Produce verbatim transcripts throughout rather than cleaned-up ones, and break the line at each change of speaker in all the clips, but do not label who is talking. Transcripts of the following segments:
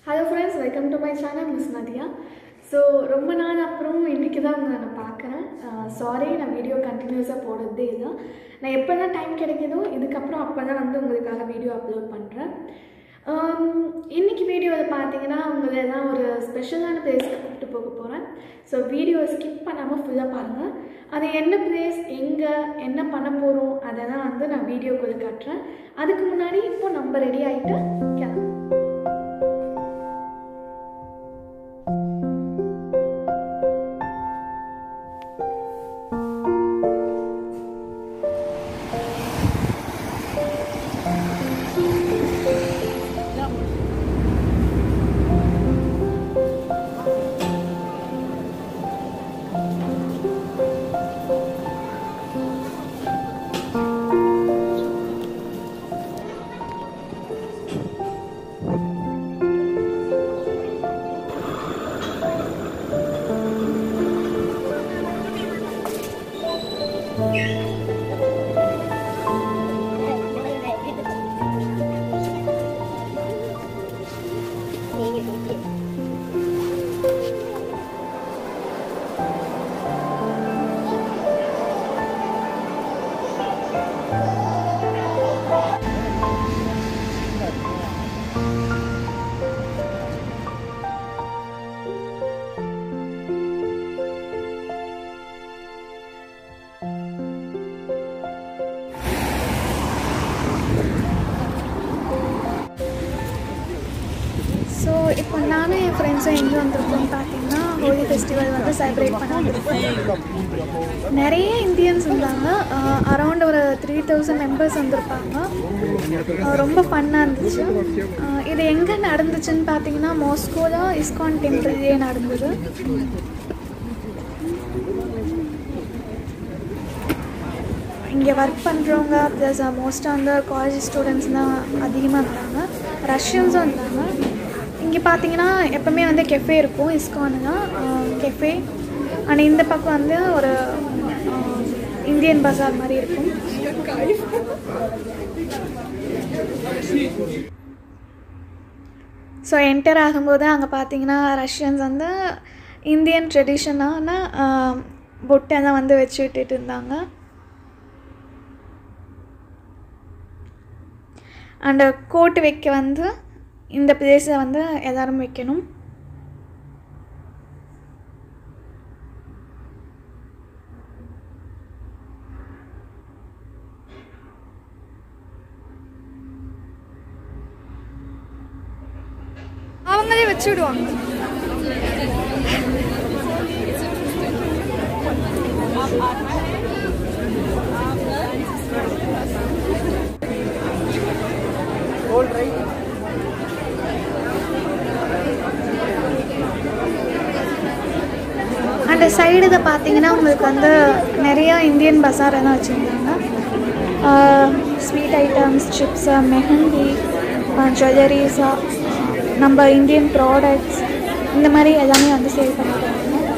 Hello friends, welcome to my channel Miss Nathiya. So ரொம்ப நாள் அப்புறம் இன்னைக்கு தான் உங்களை நான் பார்க்குறேன். சாரி நான் வீடியோ கண்டினியூஸாக போடுறதே இல்லை. நான் எப்போ தான் டைம் கிடைக்குதோ இதுக்கப்புறம் அப்போ தான் வந்து உங்களுக்காக வீடியோ அப்லோட் பண்ணுறேன். இன்றைக்கி வீடியோவில் பார்த்தீங்கன்னா உங்களை எல்லாம் ஒரு ஸ்பெஷலான பிளேஸ்க்கு கூப்பிட்டு போக போகிறேன். ஸோ வீடியோவை ஸ்கிப் பண்ணாமல் ஃபுல்லாக பாருங்கள். அது என்ன பிளேஸ், எங்கே, என்ன பண்ண போகிறோம் அதெல்லாம் வந்து நான் வீடியோக்குள்ளே காட்டுறேன். அதுக்கு முன்னாடி இப்போ நம்ம ரெடி ஆகிட்டு கிளம்புறோம். ஸோ இப்போ நானும் என் ஃப்ரெண்ட்ஸும் எங்கே வந்திருக்கோம்னு பார்த்தீங்கன்னா ஹோலி ஃபெஸ்டிவல் வந்து செலிப்ரேட் பண்ண வந்திருக்கோம். நிறைய இந்தியன்ஸ் இருந்தாங்க. அரௌண்ட் ஒரு த்ரீ தௌசண்ட் மெம்பர்ஸ் வந்திருப்பாங்க. ரொம்ப ஃபன்னாக இருந்துச்சு. இது எங்கே நடந்துச்சுன்னு பார்த்தீங்கன்னா மாஸ்கோவில் இஸ்கான் டெம்பிள்லேயே நடந்தது. இங்கே ஒர்க் பண்ணுறவங்க ப்ளஸ் மோஸ்ட்டாக வந்து காலேஜ் ஸ்டூடெண்ட்ஸ் தான் அதிகமாக இருந்தாங்க. ரஷ்யன்ஸும் இருந்தாங்க. இங்கே பார்த்தீங்கன்னா எப்போவுமே வந்து கெஃபே இருக்கும், இஸ்கானுங்க கெஃபே. ஆனால் இந்த பக்கம் வந்து ஒரு இந்தியன் பஜார் மாதிரி இருக்கும். ஸோ என்டர் ஆகும்போது அங்கே பார்த்தீங்கன்னா ரஷ்யன்ஸ் வந்து இந்தியன் ட்ரெடிஷனான பொட்டெல்லாம் வந்து வச்சு விட்டுட்டு இருந்தாங்க. அண்ட் கோட்டு வைக்க வந்து இந்த பிளேஸில் வந்து எல்லோரும் வைக்கணும். அவங்களே வச்சு விடுவாங்க. அந்த சைடு இதை பார்த்தீங்கன்னா உங்களுக்கு வந்து நிறையா இந்தியன் பஜார் எல்லாம் வச்சுருந்தாங்க. ஸ்வீட் ஐட்டம்ஸ், சிப்ஸு, மெஹந்தி, ஜுவல்லரிஸா, நம்ம இந்தியன் ப்ராடக்ட்ஸ் இந்த மாதிரி எல்லாமே வந்து சேல் பண்ணிட்டாங்க.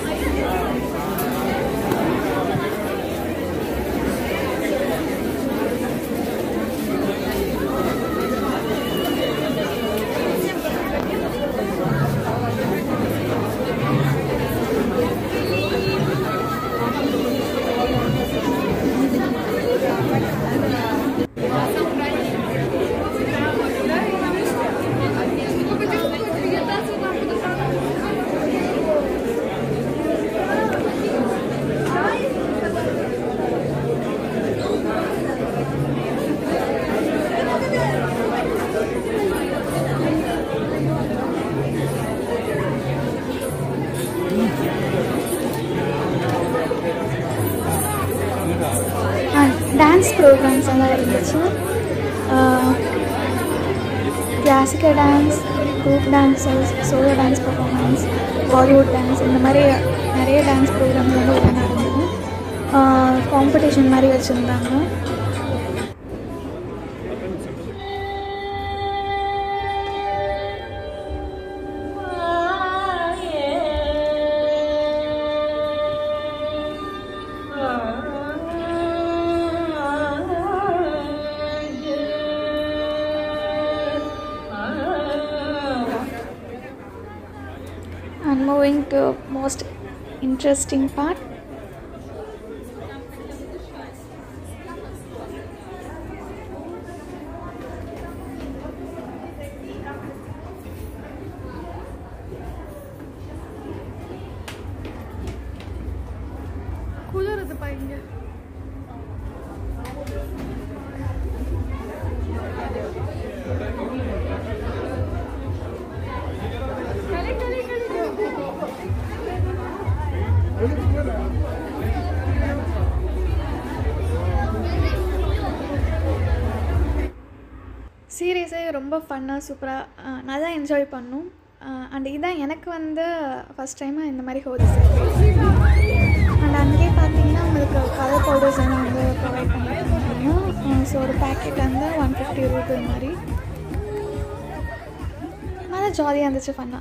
டான்ஸ் ப்ரோக்ராம்ஸ் எல்லாம் இருந்துச்சு. Classical dance, group dances, solo dance performance, Bollywood dance இந்த மாதிரி நிறைய டான்ஸ் ப்ரோக்ராம்ஸ் வந்து உள்ள நடந்தது. காம்படிஷன் மாதிரி வச்சுருந்தாங்க. moving to most interesting part. Cooler is the pine. சீரியஸே ரொம்ப ஃபன்னாக சூப்பராக நான் தான் என்ஜாய் பண்ணோம். அண்ட் இதுதான் எனக்கு வந்து ஃபஸ்ட் டைமாக இந்த மாதிரி ஹோலி செலிப்ரேட். அண்ட் அங்கேயே பார்த்தீங்கன்னா உங்களுக்கு கலர் பவுடர்ஸ் எல்லாம் வந்து ப்ரொவைட் பண்ணியிருந்தாங்க. ஸோ ஒரு பேக்கெட் வந்து ஒன் ஃபிஃப்டி ரூபி மாதிரி நல்லா ஜாலியாக இருந்துச்சு ஃபன்னாக.